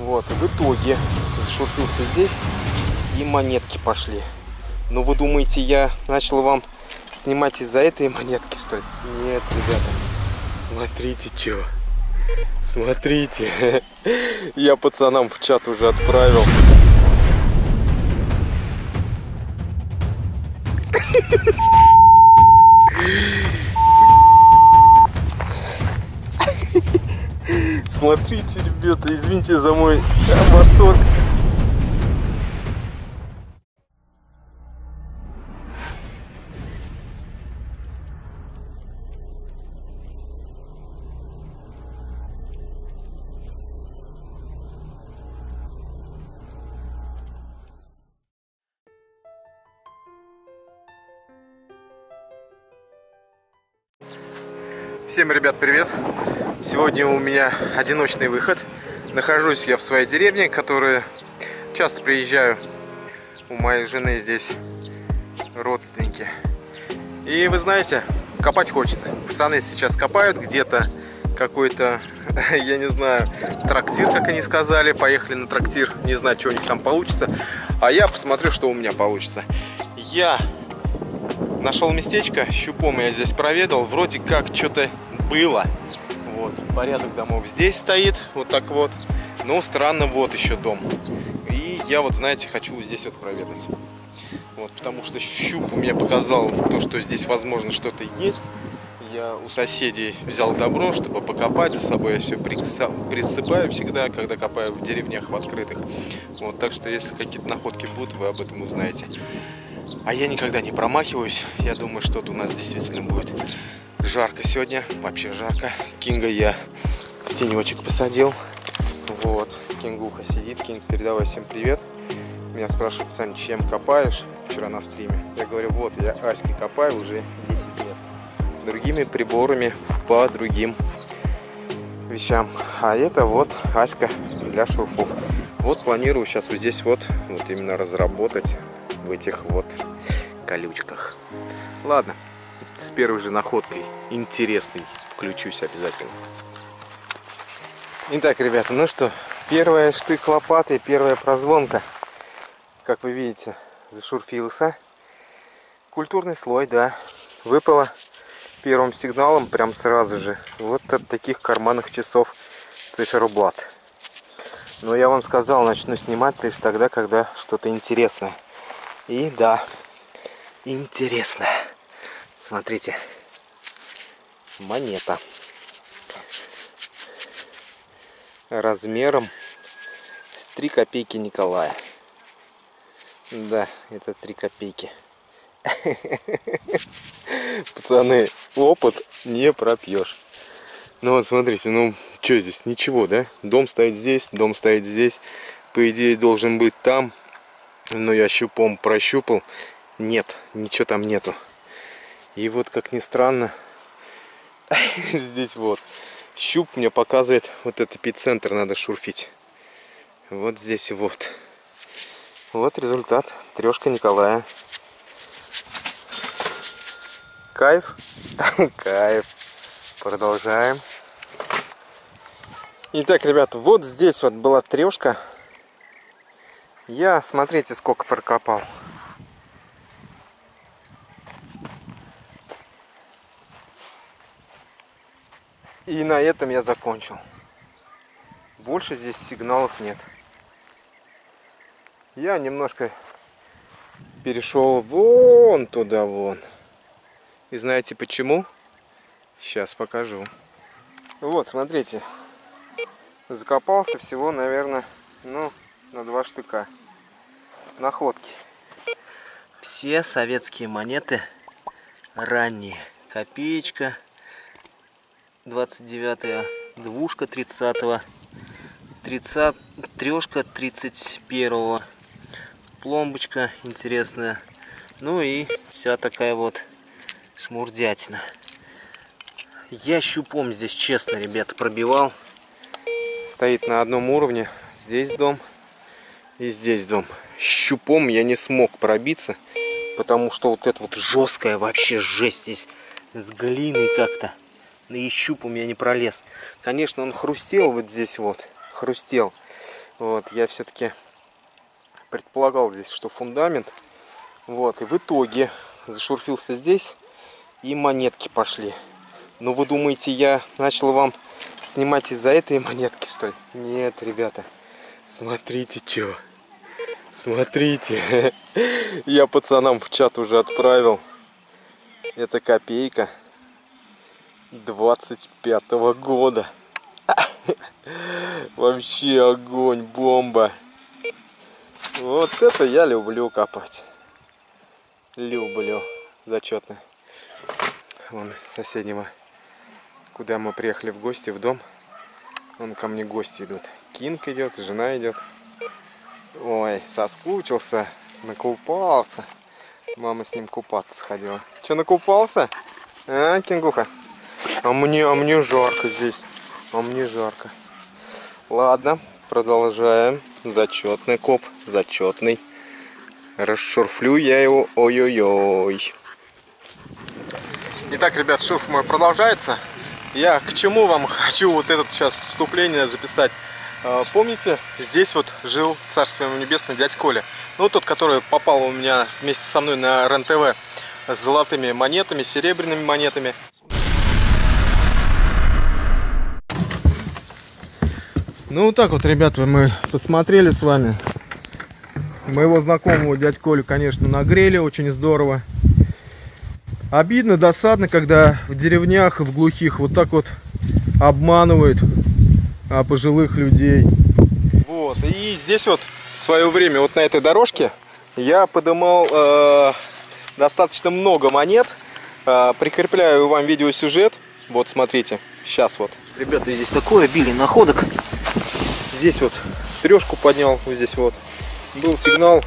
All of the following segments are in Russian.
Вот, в итоге зашурфился здесь, и монетки пошли. Но вы думаете, я начал вам снимать из-за этой монетки, что ли? Нет, ребята, смотрите, что. Смотрите. Я пацанам в чат уже отправил. Смотрите, ребята, извините за мой восторг. Всем, ребят, привет! Сегодня у меня одиночный выход. Нахожусь я в своей деревне, которую часто приезжаю. У моей жены здесь родственники. И вы знаете, копать хочется. Пацаны сейчас копают где-то какой-то, я не знаю, трактир, как они сказали. Поехали на трактир, не знаю, что у них там получится. А я посмотрю, что у меня получится. Я нашел местечко, щупом я здесь проведал. Вроде как что-то было. Вот, порядок домов здесь стоит, вот так вот. Но странно, вот еще дом. И я вот, знаете, хочу здесь вот проведать. Вот, потому что щуп мне показал то, что здесь, возможно, что-то есть. Я у соседей взял добро, чтобы покопать. За собой я все присыпаю всегда, когда копаю в деревнях, в открытых. Вот, так что, если какие-то находки будут, вы об этом узнаете. А я никогда не промахиваюсь. Я думаю, что-то у нас действительно будет. Жарко сегодня, вообще жарко. Кинга я в тенечек посадил. Вот, Кингуха сидит. Кинг, передавай всем привет. Меня спрашивают: Сань, чем копаешь? Вчера на стриме. Я говорю, вот, я Аськи копаю уже 10 лет. Другими приборами, по другим вещам. А это вот Аська для шурфов. Вот планирую сейчас вот здесь вот именно разработать в этих вот колючках. Ладно. С первой же находкой, интересной, включусь обязательно. Итак, ребята, ну что, первая штык лопаты, первая прозвонка. Как вы видите, зашурфился. Культурный слой, да. Выпало первым сигналом прям сразу же. Вот от таких карманных часов циферблат. Но я вам сказал, начну снимать лишь тогда, когда что-то интересное. И да, интересно. Смотрите, монета размером с 3 копейки Николая. Да, это 3 копейки. Пацаны, опыт не пропьешь. Ну вот смотрите, ну что здесь, ничего, да? Дом стоит здесь, дом стоит здесь. По идее должен быть там. Но я щупом прощупал. Нет, ничего там нету. И вот, как ни странно, здесь вот щуп мне показывает, вот этот эпицентр надо шурфить. Вот здесь вот. Вот результат. Трешка Николая. Кайф? Кайф. Продолжаем. Итак, ребята, вот здесь вот была трешка. Я, смотрите, сколько прокопал. И на этом я закончил. Больше здесь сигналов нет. Я немножко перешел вон туда вон. И знаете почему? Сейчас покажу. Вот, смотрите. Закопался всего, наверное, ну, на 2 штука. Находки. Все советские монеты ранние. Копеечка 29-я, двушка 30-го, 30, трешка 31-го, пломбочка интересная, ну и вся такая вот шмурдятина. Я щупом здесь, честно, ребята, пробивал. Стоит на одном уровне. Здесь дом и здесь дом. Щупом я не смог пробиться, потому что вот это вот жесткая вообще жесть здесь с глиной как-то. И щупом я не пролез. Конечно, он хрустел вот здесь вот. Хрустел. Вот, я все-таки предполагал здесь, что фундамент. Вот, и в итоге зашурфился здесь, и монетки пошли. Но вы думаете, я начал вам снимать из-за этой монетки, что ли? Нет, ребята, смотрите, что. Смотрите. Я пацанам в чат уже отправил. Это копейка 25-го года. Вообще огонь, бомба. Вот это я люблю копать. Люблю. Зачетно. Вон соседнего, куда мы приехали в гости, в дом. Вон ко мне гости идут. Кинг идет, жена идет. Ой, соскучился, накупался. Мама с ним купаться сходила. Че, накупался? А, Кингуха? А мне жарко здесь. А мне жарко. Ладно, продолжаем. Зачетный коп, зачетный. Расшурфлю я его, ой-ой-ой. Итак, ребят, шурф мой продолжается. Я к чему вам хочу вот этот сейчас вступление записать. Помните, здесь вот жил, царствие ему небесное, дядь Коля. Ну, тот, который попал у меня вместе со мной на РЕН-ТВ с золотыми монетами, серебряными монетами. Ну, вот так вот, ребята, мы посмотрели с вами. Моего знакомого дядь Колю, конечно, нагрели очень здорово. Обидно, досадно, когда в деревнях и в глухих вот так вот обманывают пожилых людей. Вот, и здесь вот в свое время вот на этой дорожке я подымал достаточно много монет. Прикрепляю вам видеосюжет. Вот, смотрите, сейчас вот. Ребята, здесь такое обилие находок. Здесь вот трешку поднял, вот здесь вот. Был сигнал.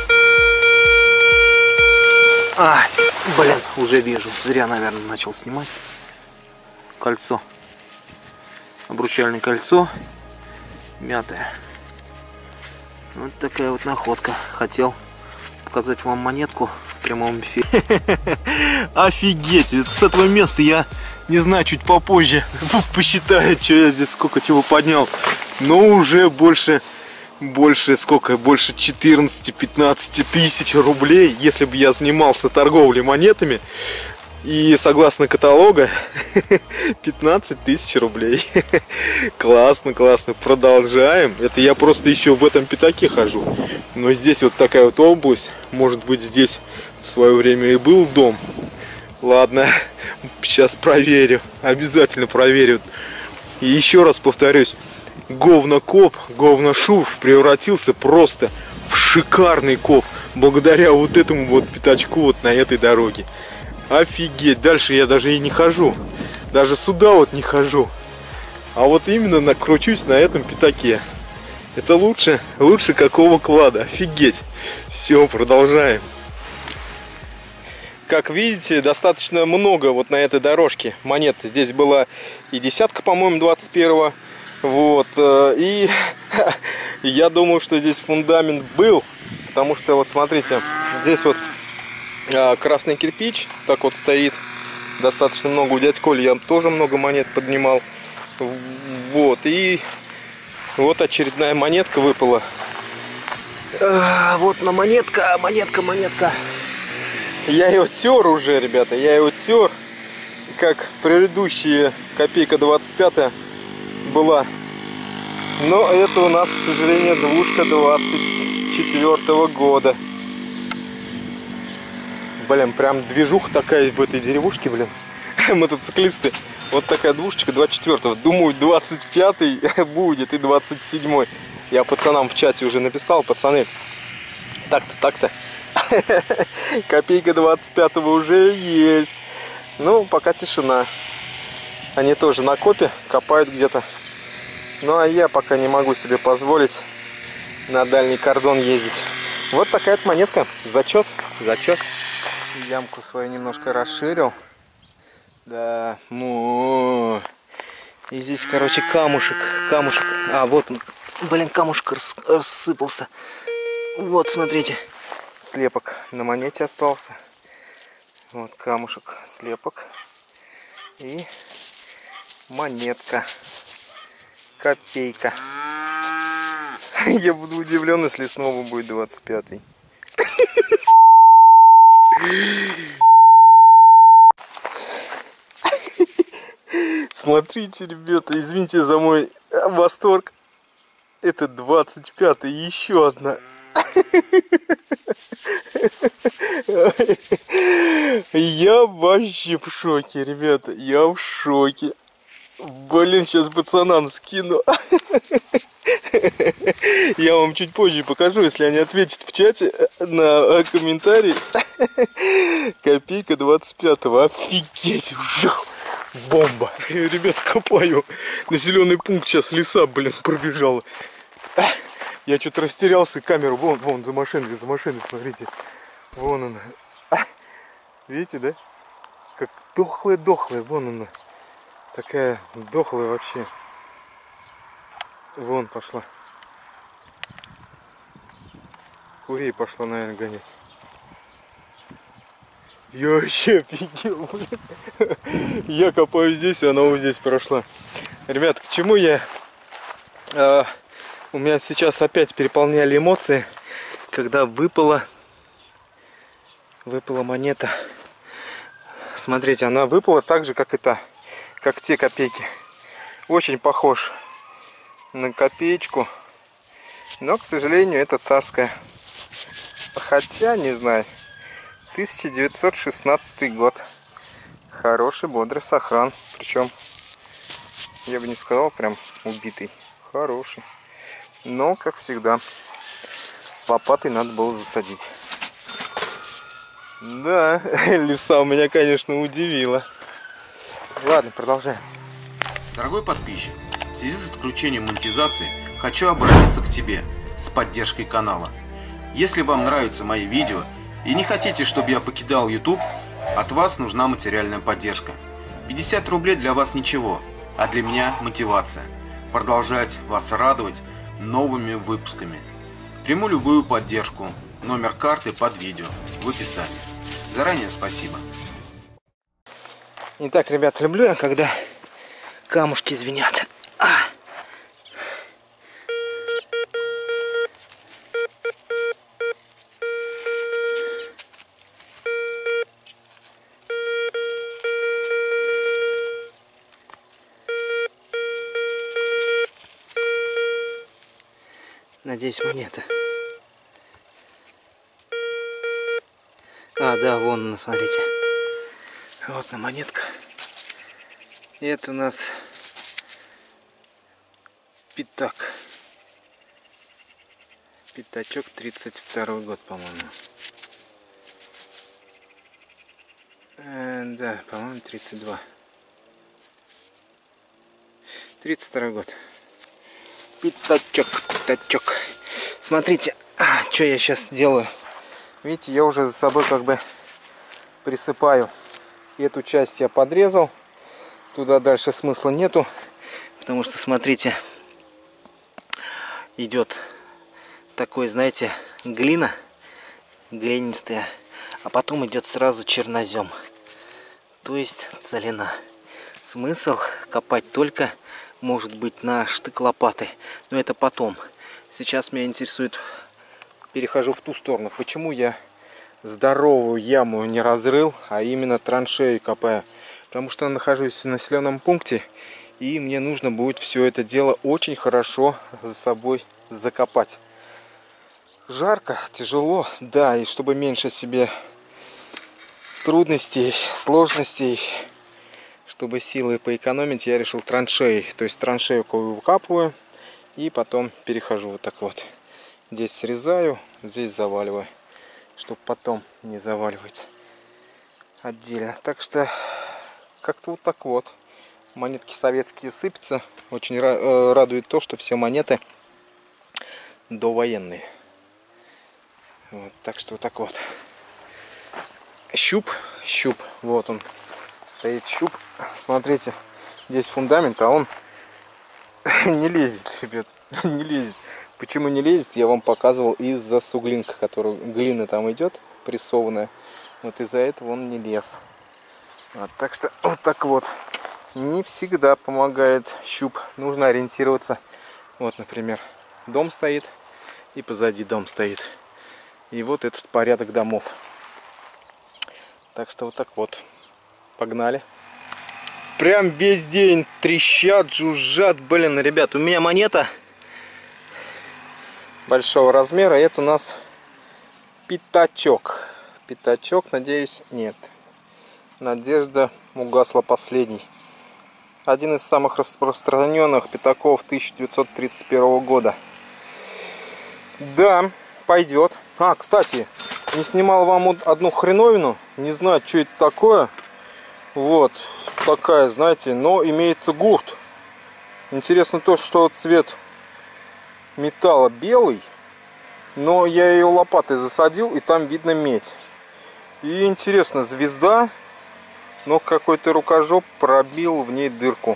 Блин, уже вижу. Зря, наверное, начал снимать. Кольцо. Обручальное кольцо. Мятое. Вот такая вот находка. Хотел показать вам монетку в прямом эфире. Офигеть! С этого места я, не знаю, чуть попозже посчитаю, что я здесь сколько чего поднял. Но уже больше сколько? Больше 14-15 тысяч рублей, если бы я занимался торговлей монетами. И согласно каталога 15 тысяч рублей. Классно, классно. Продолжаем. Это я просто еще в этом пятаке хожу. Но здесь вот такая вот область. Может быть, здесь в свое время и был дом. Ладно, сейчас проверю. Обязательно проверю. И еще раз повторюсь. Говнокоп, говношурф превратился просто в шикарный коп. Благодаря вот этому вот пятачку вот на этой дороге. Офигеть, дальше я даже и не хожу. Даже сюда вот не хожу. А вот именно накручусь на этом пятаке. Это лучше какого клада. Офигеть. Все, продолжаем. Как видите, достаточно много вот на этой дорожке монет. Здесь была и десятка, по-моему, 21-го. Вот. И я думаю, что здесь фундамент был. Потому что вот смотрите, здесь вот красный кирпич так вот стоит. Достаточно много. У дяди Коли я тоже много монет поднимал. Вот. И вот очередная монетка выпала. Вот на монетка. Я ее тер уже, ребята. Я его тер. Как предыдущие копейка 25 была. Но это у нас, к сожалению, двушка 24-го года. Блин, прям движуха такая в этой деревушке, блин. Мотоциклисты. Вот такая двушечка 24-го. Думаю, 25-й будет и 27-й. Я пацанам в чате уже написал. Пацаны, так-то. Копейка 25-го уже есть. Ну, пока тишина. Они тоже на копе копают где-то. Ну, а я пока не могу себе позволить на дальний кордон ездить. Вот такая-то монетка. Зачет. Ямку свою немножко расширил. Да, ну. И здесь, короче, камушек. А, вот он. Блин, камушек рассыпался. Вот, смотрите. Слепок на монете остался. Вот камушек, слепок. И монетка. Копейка. Я буду удивлен, если снова будет 25-й. Смотрите, ребята, извините за мой восторг. Это 25-й, еще одна. Я вообще в шоке, ребята. Я в шоке. Блин, сейчас пацанам скину. Я вам чуть позже покажу, если они ответят в чате на комментарий. Копейка 25-го. Офигеть. Бомба. Ребят, копаю. Населенный пункт, сейчас леса, блин, пробежала. Я что-то растерялся. Камеру, вон, за машиной, смотрите. Вон она. Видите, да? Как дохлая, вон она. Такая дохлая вообще. Вон пошла. Курей пошла, наверное, гонять. Я вообще офигел, блин. Я копаю здесь, и она вот здесь прошла. Ребят, к чему я? У меня сейчас опять переполняли эмоции, когда выпала монета. Смотрите, она выпала так же, как те копейки. Очень похож на копеечку, но, к сожалению, это царская. Хотя, не знаю, 1916 год. Хороший, бодрый сохран. Причем, я бы не сказал, прям убитый. Хороший. Но, как всегда, лопатой надо было засадить. Да, лиса у меня, конечно, удивила. Ладно, продолжаем. Дорогой подписчик, в связи с отключением монетизации хочу обратиться к тебе с поддержкой канала. Если вам нравятся мои видео и не хотите, чтобы я покидал YouTube, от вас нужна материальная поддержка. 50 рублей для вас ничего, а для меня мотивация. Продолжать вас радовать новыми выпусками. Приму любую поддержку. Номер карты под видео в описании. Заранее спасибо. Итак, ребят, люблю я, когда камушки звенят. Надеюсь, монета. Да, вон она, смотрите. Вот на монетка. И это у нас пятак. Пятачок, 32 год, по-моему. Да, по-моему, 32. 32 год. Пятачок. Смотрите, что я сейчас делаю. Видите, я уже за собой как бы присыпаю. Эту часть я подрезал. Туда дальше смысла нету. Потому что, смотрите, идет такой, знаете, глина. Глинистая. А потом идет сразу чернозем. То есть целина. Смысл копать только, может быть, на штык лопаты. Но это потом. Сейчас меня интересует... Перехожу в ту сторону. Почему я здоровую яму не разрыл, а именно траншею копаю? Потому что я нахожусь в населенном пункте, и мне нужно будет все это дело очень хорошо за собой закопать. Жарко, тяжело, да, и чтобы меньше себе трудностей, сложностей, чтобы силы поэкономить, я решил траншеи. То есть траншею выкапываю и потом перехожу вот так вот. Здесь срезаю, здесь заваливаю, чтобы потом не заваливать отдельно. Так что как-то вот так вот. Монетки советские сыпятся. Очень радует то, что все монеты довоенные. Вот, так что вот так вот. Щуп. Вот он. Стоит щуп. Смотрите, здесь фундамент, а он не лезет, ребят. Не лезет. Почему не лезет, я вам показывал из-за суглинка, которая глина там идет, прессованная. Вот из-за этого он не лез. Вот, так что вот так вот. Не всегда помогает щуп. Нужно ориентироваться. Вот, например, дом стоит, и позади дом стоит. И вот этот порядок домов. Так что вот так вот. Погнали. Прям весь день трещат, жужжат. Блин, ребят, у меня монета большого размера. Это у нас пятачок. Пятачок, надеюсь, нет. Надежда угасла последний. Один из самых распространенных пятаков 1931 года. Да, пойдет. А, кстати, не снимал вам одну хреновину. Не знаю, что это такое. Вот, такая, знаете, но имеется гурт. Интересно то, что цвет металла белый. Но я ее лопатой засадил, и там видно медь. И интересно, звезда, но какой-то рукожоп пробил в ней дырку.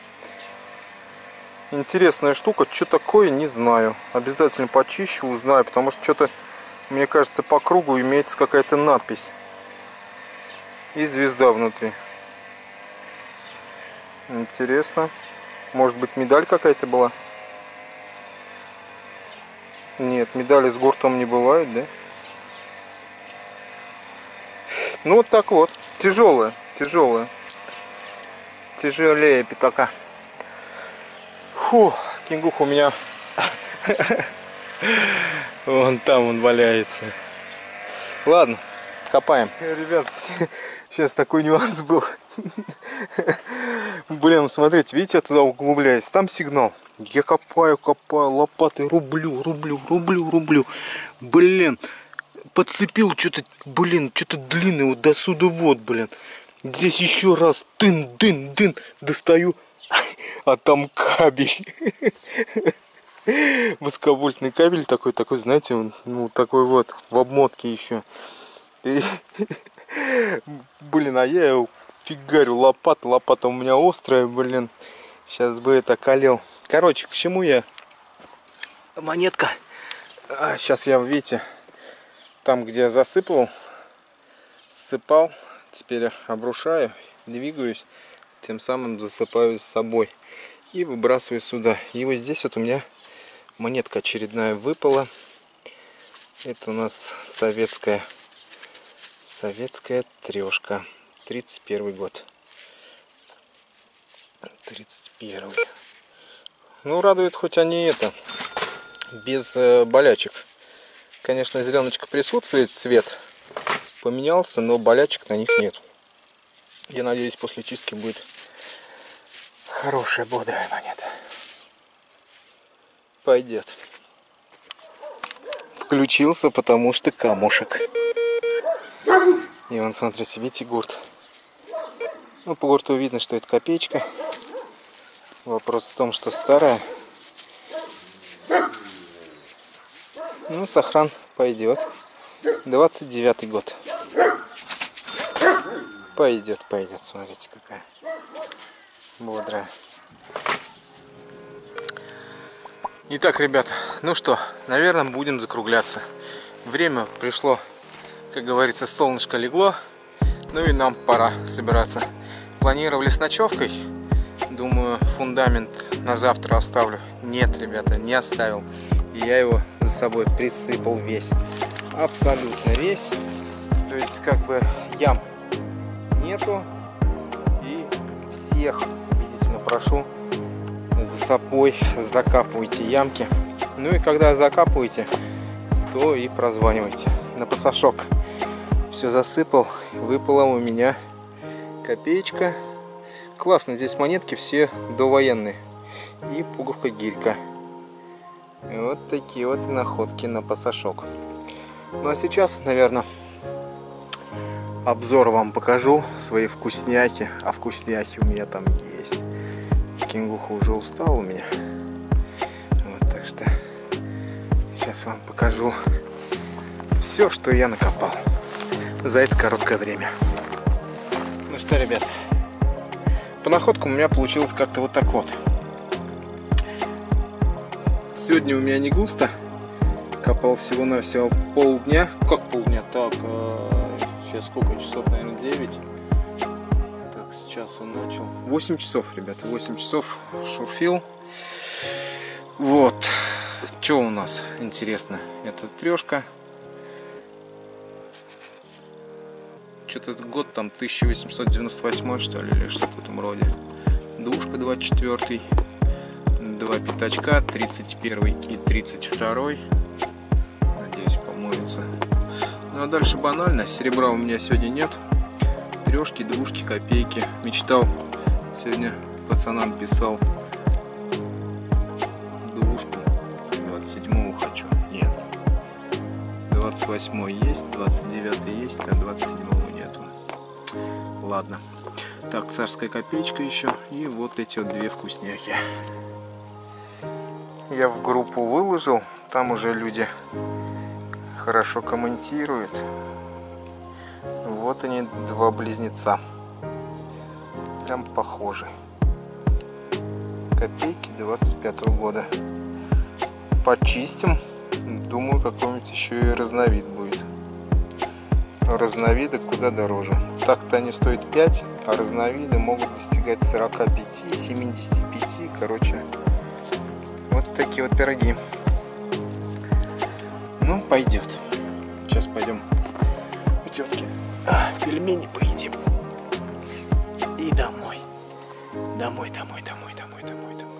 Интересная штука, что такое, не знаю. Обязательно почищу, узнаю, потому что что-то, мне кажется, по кругу имеется какая-то надпись. И звезда внутри. Интересно. Может быть, медаль какая-то была? Нет, медали с гуртом не бывает, да? Ну вот так вот. Тяжелая, тяжелая. Тяжелее пятака. Фу, кенгух у меня вон там он валяется. Ладно, копаем. Ребят, сейчас такой нюанс был. Блин, смотрите, видите, я туда углубляюсь. Там сигнал. Я копаю, лопатой, рублю. Блин, подцепил что-то, блин, что-то длинное вот до сюда вот, блин. Здесь еще раз дын, достаю, а там кабель. Высоковольтный кабель такой, знаете, он, ну такой вот, в обмотке еще. И, блин, а я его фигарю лопата у меня острая, блин. Сейчас бы это колел. Короче, к чему я? Монетка. Сейчас я, видите, там, где я засыпал, ссыпал, теперь обрушаю, двигаюсь, тем самым засыпаю с собой и выбрасываю сюда. И вот здесь вот у меня монетка очередная выпала. Это у нас советская трешка. 31 год. 31. Ну, радует, хоть они это, без болячек. Конечно, зеленочка присутствует, цвет поменялся, но болячек на них нет. Я надеюсь, после чистки будет хорошая, бодрая монета. Пойдет. Включился, потому что камушек. И вон, смотрите, видите, гурт. Ну, по гурту видно, что это копеечка. Вопрос в том, что старая. Ну, сохран пойдет. 29 год. Пойдет, смотрите, какая бодрая. Итак, ребята, ну что, наверное, будем закругляться. Время пришло, как говорится, солнышко легло. Ну и нам пора собираться. Планировали с ночевкой. Думаю, фундамент на завтра оставлю. Нет, ребята, не оставил. Я его за собой присыпал весь. Абсолютно весь. То есть, как бы, ям нету. И всех, убедительно прошу, за собой закапывайте ямки. Ну и когда закапываете, то и прозванивайте. На пасашок все засыпал. Выпала у меня копеечка. Классно, здесь монетки все довоенные. И пуговка-гилька. Вот такие вот находки на пасашок. Ну а сейчас, наверное, обзор вам покажу свои вкусняхи. А вкусняхи у меня там есть. Кенгуха уже устал у меня. Вот, так что сейчас вам покажу все, что я накопал за это короткое время. Ну что, ребят, по находкам у меня получилось как-то вот так вот. Сегодня у меня не густо. Копал всего-навсего полдня. Как полдня? Так, сейчас сколько часов, наверное, 9. Так, сейчас он начал. 8 часов, ребята, 8 часов шурфил. Вот. Что у нас интересно? Это трешка. Что-то год там 1898 что ли, или что-то в этом роде. Двушка 24, два пятачка, 31 и 32. Надеюсь, помоется. Ну а дальше банально. Серебра у меня сегодня нет. Трешки, двушки, копейки. Мечтал. Сегодня пацанам писал. Двушку 27-го хочу. Нет. 28-й есть, 29-й есть, а 27-го нету. Ладно. Так, царская копеечка еще. И вот эти вот две вкусняхи. Я в группу выложил. Там уже люди хорошо комментируют. Вот они, два близнеца. Прям похожи. Копейки 25-го года. Почистим. Думаю, какой-нибудь еще и разновид будет. Разновиды куда дороже. Так-то они стоят 5, а разновиды могут достигать 45, 75. Короче, вот такие вот пироги. Ну, пойдет. Сейчас пойдем у тетки пельмени поедим. И домой. Домой.